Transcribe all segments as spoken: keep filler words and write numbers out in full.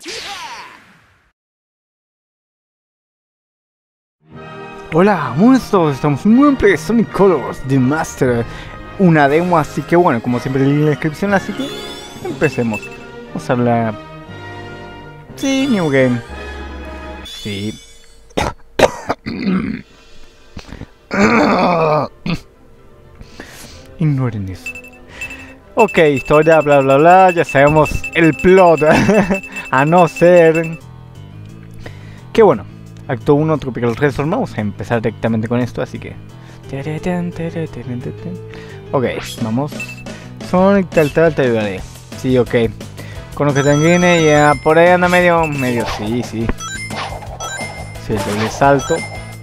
Hola monstruos, estamos en un play Sonic Colors The Master, una demo, así que bueno, como siempre en la descripción, así que empecemos. Vamos a hablar. Sí, New Game. Sí. Ignoren eso. Ok, historia, bla bla bla, ya sabemos el plot. A no ser que bueno, acto uno, Tropical Resort. Vamos a empezar directamente con esto, así que ok, vamos. Sonic tal tal te ayudaré. Sí, ok. Con lo que tenga ya por ahí anda medio, medio, sí, sí. Sí, el doble salto.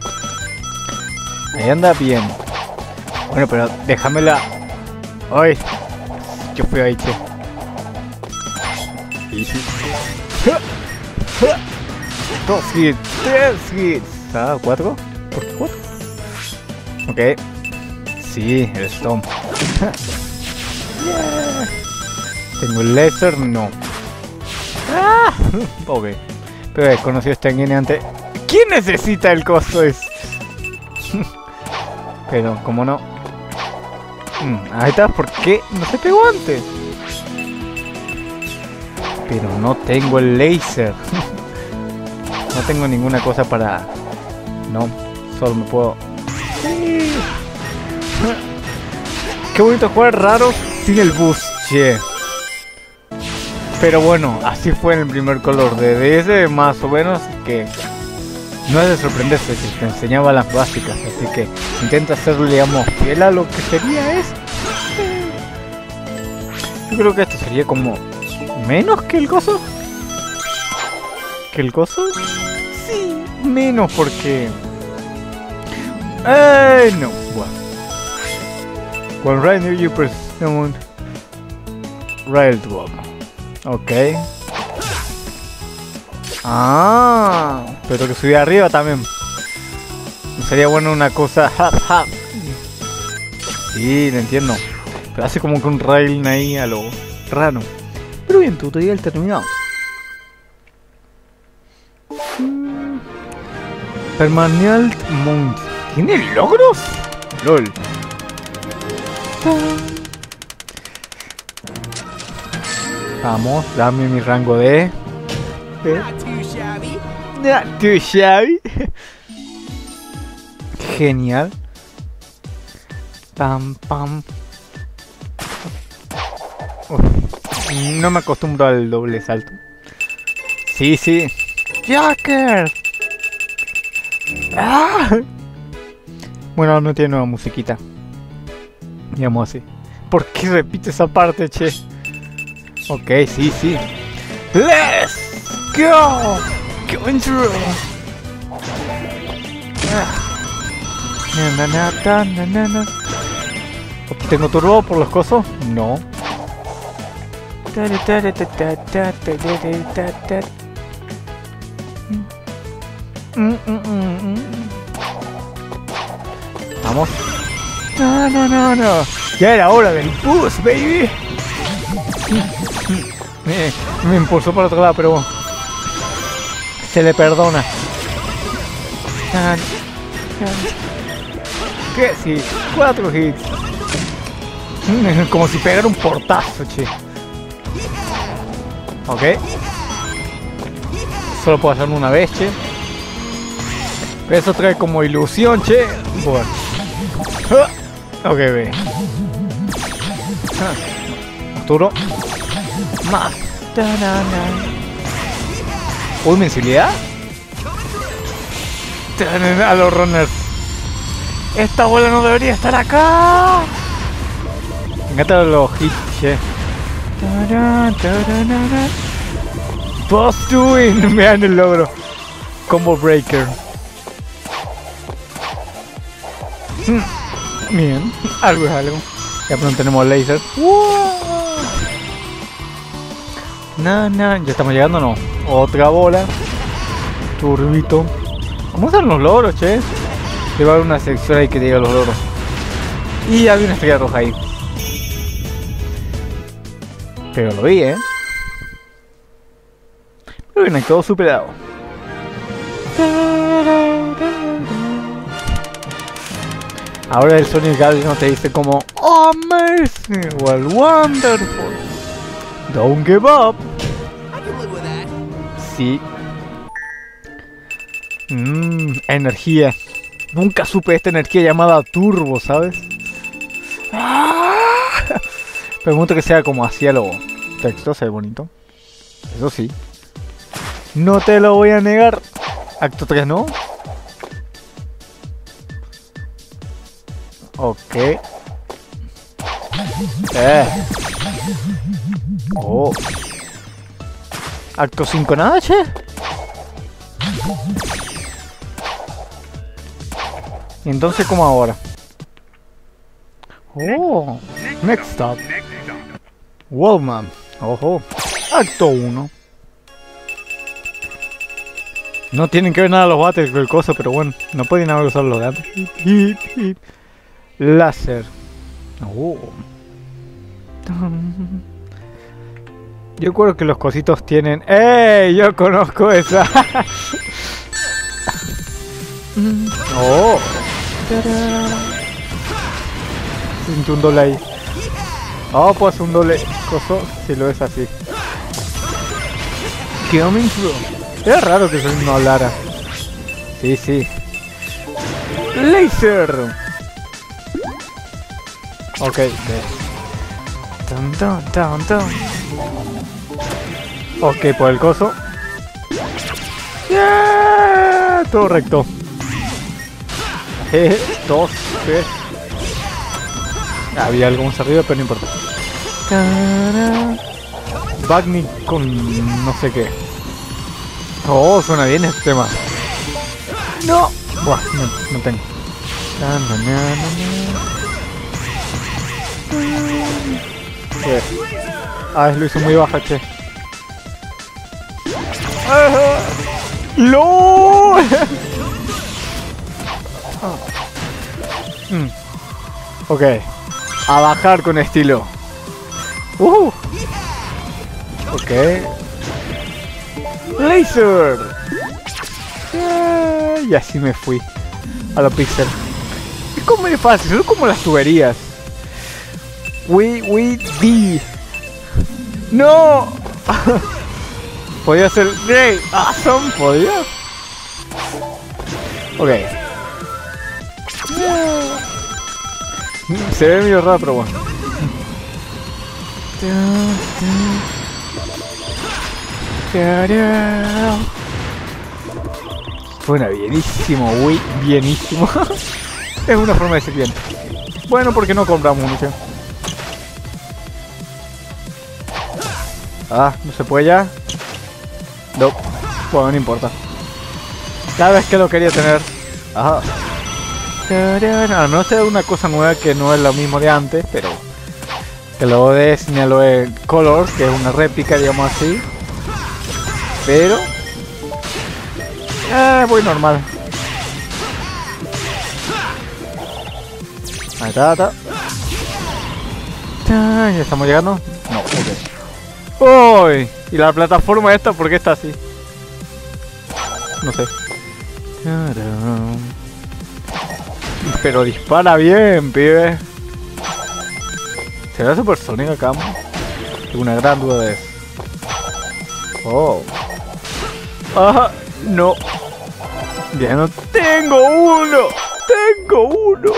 Ahí anda bien. Bueno, pero déjamela. Ay, yo fui ahí, che. Sí, sí. Dos hits, tres hits. Ah, cuatro. ¿Por qué cuatro? Ok. Sí, el Stomp. Yeah. Tengo el laser, no. Ah, ok. Pero he conocido este Tengen antes. ¿Quién necesita el costo es? Pero, como no. Mm, ahí está, ¿por qué no se pegó antes? Pero no tengo el laser. No tengo ninguna cosa para... No, solo me puedo... Qué bonito jugar raro sin el boost, che. Pero bueno, así fue en el primer color de D S, más o menos, que... No es de sorprenderse, que te enseñaba las básicas, así que intenta hacerle, digamos, fiel a lo que sería esto. Yo creo que esto sería como... ¿Menos que el coso? ¿Que el coso? Sí, menos porque... ¡Eh! No, bueno. When right near you press someone... Rail drop. Ok. Ah, pero que subir arriba también. Sería bueno una cosa... Hap, hap. Sí, lo entiendo. Pero hace como que un rail ahí a lo raro. Pero bien, tutorial terminado. Hmm. Permanent Mount. ¿Tiene logros? LOL. Vamos, dame mi rango de... Not too shabby. Not too shabby. Genial. Pam, pam. Uf, no me acostumbro al doble salto. Sí, sí. Joker. ¡Ah! Bueno, no tiene nueva musiquita. Digamos así. ¿Por qué repite esa parte, che? Ok, sí, sí. Let's go. Going through. Ah. Na, na, na, na, na, na. ¿Tengo turbo por los cosos? No. Vamos. No, no, no, no. Ya era hora del boost, baby. Me, me impulsó para otro lado, pero se le perdona. ¿Qué? Sí, cuatro hits. Como si pegara un portazo, che. Ok. Solo puedo hacerlo una vez, che. Pero eso trae como ilusión, che. Bueno. Ok, ve. Arturo. Más. Uy, mensilidad. A los runners. Esta bola no debería estar acá. Me encantan los hits, che. Boss doing. Vean el logro. Combo breaker. Bien, algo es algo. Ya pronto tenemos laser. ¡Wow! No, no, ya estamos llegando, no. Otra bola. Turbito. ¿Cómo están los logros, che? Debe haber una sección ahí que diga los logros. Y había una estrella roja ahí. Pero lo vi, ¿eh? Pero bien, todo superado. Ahora el Sonic Guardian te dice como amazing, well, wonderful, don't give up. Sí. Mmm, energía. Nunca supe esta energía llamada turbo, ¿sabes? ¡Ah! Pregunto que sea como hacia lo texto, se ve bonito. Eso sí. No te lo voy a negar. Acto tres, ¿no? Ok. Eh. Oh. Acto cinco, nada, che. Y entonces, ¿cómo ahora? Oh. Next stop. Wallman. Ojo. Acto uno. No tienen que ver nada los bates con el coso, pero bueno, no pueden haber usado los de antes. Láser. Oh. Yo creo que los cositos tienen... ¡Ey! Yo conozco esa. Oh. Siento un doble ahí. Oh, pues un doble coso si lo es así. Coming through. Era raro que Sonic no hablara. Sí, sí. Laser. Ok, ve. Dun, dun, dun, dun. Ok, por el coso. Yeah, todo recto. Eh, dos, tres. Había algo más arriba, pero no importa. Bagni con no sé qué. Oh, suena bien este tema. No. Buah, no, no tengo. Eh. Ah, lo hizo muy baja, che. ¡LOL! mm. Ok. A bajar con estilo. Uh. Ok. Laser. Yeah, y así me fui a los pixel. Es como muy fácil, son como las tuberías. We, we, D. No. Podía ser Grey. Awesome, podía. Ok. Yeah. Se ve medio raro, pero bueno. Suena bienísimo, güey, bienísimo. Es una forma de decir bien. Bueno, porque no compramos munición. Ah, no se puede ya. No, bueno, no importa. Cada vez que lo quería tener. Ajá. No, no sé, una cosa nueva que no es lo mismo de antes, pero que lo de señaló el Color, que es una réplica, digamos así. Pero eh, voy normal. Ahí está, está. Ya estamos llegando. No, ok. ¡Uy! ¿Y la plataforma esta por qué está así? No sé. Pero dispara bien, pibe. ¿Será Super Sonic acá? Tengo una gran duda de eso. Oh. Ah, no. Ya no tengo uno. Tengo uno.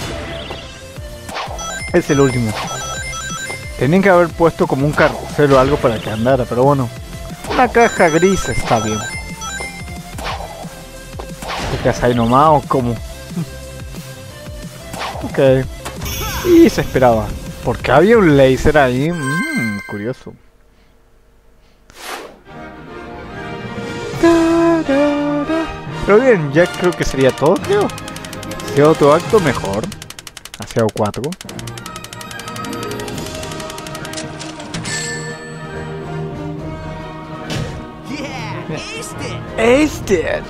Es el último. Tenían que haber puesto como un carrusel o algo para que andara, pero bueno. Una caja gris está bien. ¿Te quedas ahí nomás o cómo? Ok. Y se esperaba. Porque había un laser ahí. Mmm, curioso. Pero bien, ya creo que sería todo, creo. Si otro acto, mejor. Hacia O cuatro. Este.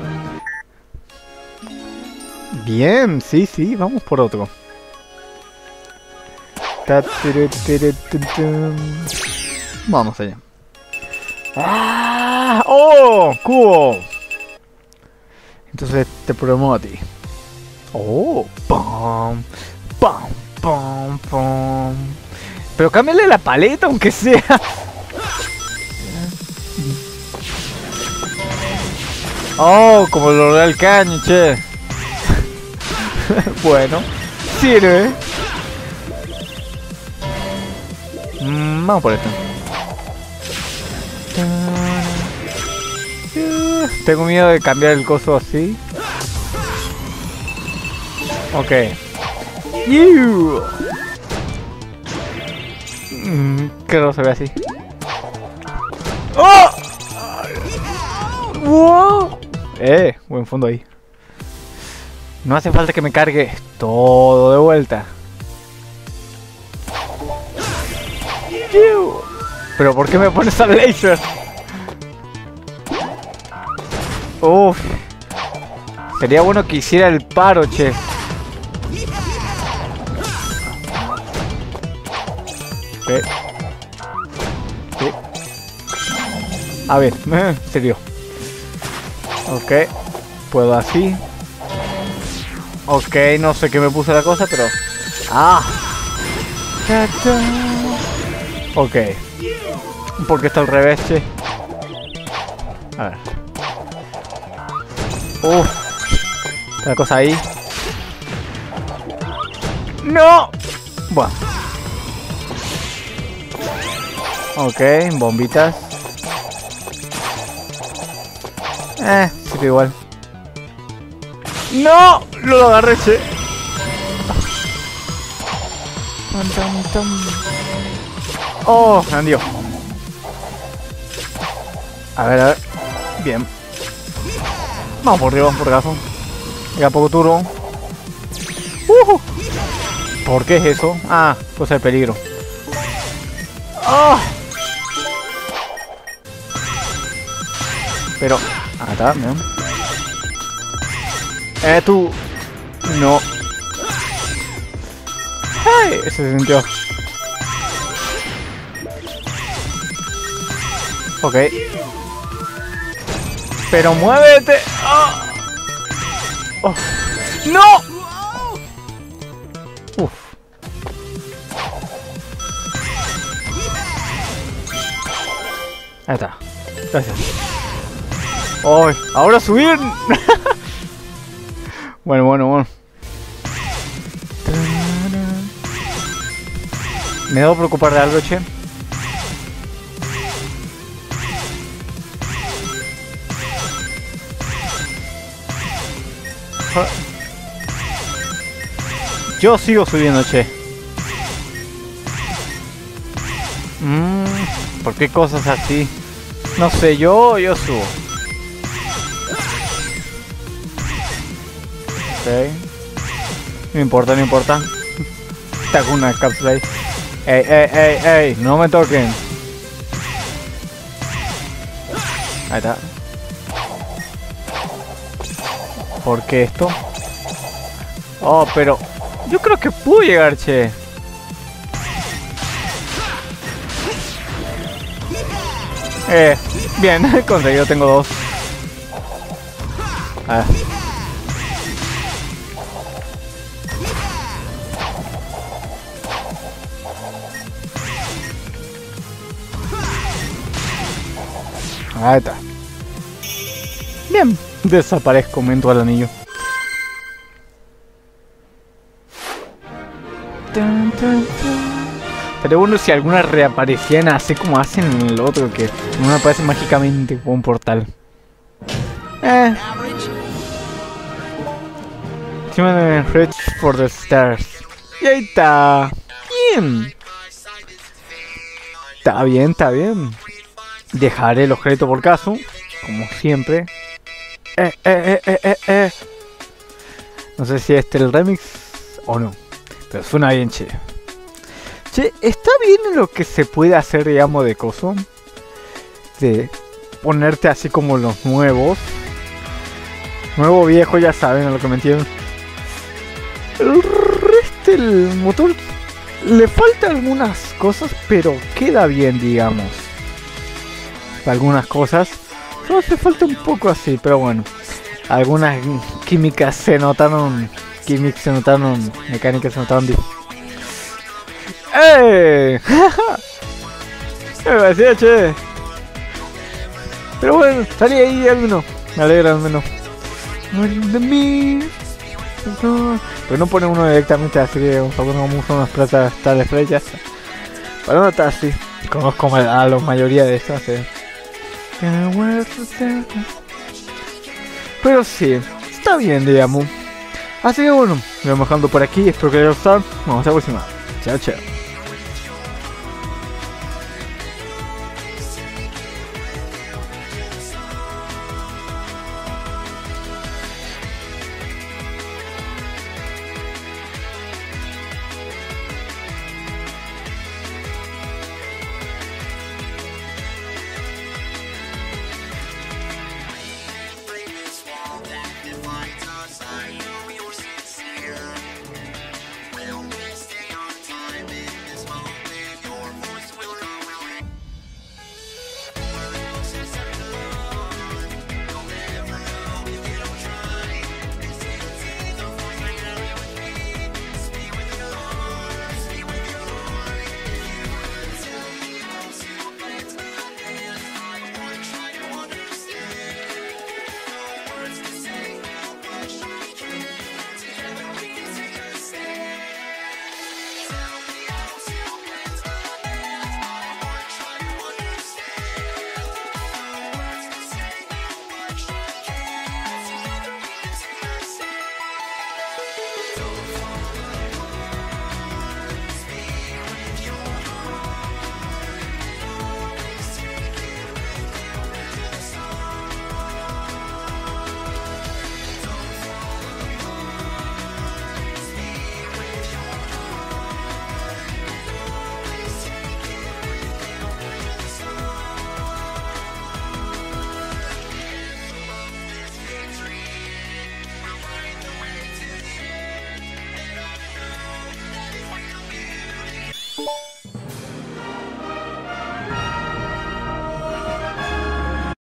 Bien, sí, sí, vamos por otro. Vamos allá. ¡Ah! ¡Ah! ¡Oh! ¡Cubo! Entonces te promo a ti. ¡Oh! ¡Pum! ¡Pum! ¡Pum! ¡Pum! Pero cámbiale la paleta aunque sea. Oh, como lo del caño, che. Bueno, sirve. Mm, vamos por esto. Tengo miedo de cambiar el coso así. Ok. You. Mm, que no se ve así. ¡Oh! ¡Wow! Eh, buen fondo ahí. No hace falta que me cargue todo de vuelta. Pero ¿por qué me pones al laser? Uff. Sería bueno que hiciera el paro, che. ¿Qué? ¿Qué? A ver, en serio. Ok. Puedo así. Ok, no sé qué me puso la cosa, pero... ¡Ah! Ok. ¿Por qué está al revés, che? A ver. Uff. La cosa ahí. ¡No! Bueno. Ok, bombitas. Eh, sirve igual. ¡No! Lo agarré, che. Oh, andio. A ver, a ver. Bien. Vamos por arriba, por caso. Ya poco turbo. Uh-huh. ¿Por qué es eso? Ah, cosa de peligro. Oh. Pero... Ah, está, ¿no? Eh, tú... No. ¡Hey! Ese se sintió. Ok. Pero muévete. Oh. Oh. ¡No! Uf. Ahí está. Gracias. ¡Oh! ¡Ahora subir! Bueno, bueno, bueno. ¿Me debo preocupar de algo, che? Yo sigo subiendo, che. Mmm, ¿por qué cosas así? No sé, yo, yo subo. Ok. No importa, no importa. Te hago una cápsula ahí. Ey, ey, ey, ey, no me toquen. Ahí está. ¿Por qué esto? Oh, pero... Yo creo que puedo llegar, che. Eh, bien, conseguido, tengo dos. A ver. Ahí está. Bien, desaparezco, me entro al anillo. Tan, tan, tan. Pero bueno, si alguna reaparecían así como hacen en el otro, que no aparece mágicamente como un portal. Eh. Reach for the stars. Y ahí está. Bien. Está bien, está bien. Dejaré el objeto por caso, como siempre. Eh, eh, eh, eh, eh, eh. No sé si este es el remix o no, pero suena bien, che. Che, está bien lo que se puede hacer, digamos, de coso. De ponerte así como los nuevos. Nuevo, viejo, ya saben a lo que me entienden. El resto del motor le falta algunas cosas, pero queda bien, digamos. Algunas cosas. Solo hace falta un poco así, pero bueno. Algunas químicas se notaron. Químicas se notaron. Mecánicas se notaron. ¡Eh! Me parecía che. Pero bueno, salí ahí al menos. Me alegra al menos. De mí. Pero no pone uno directamente así que vamos a poner como usan unas platas tales flechas. Pero no está así. Conozco a la mayoría de estas. ¿eh? Pero sí, está bien, digamos. Así que bueno, me voy bajando por aquí. Espero que les haya gustado. Nos vemos la próxima. Chao, chao.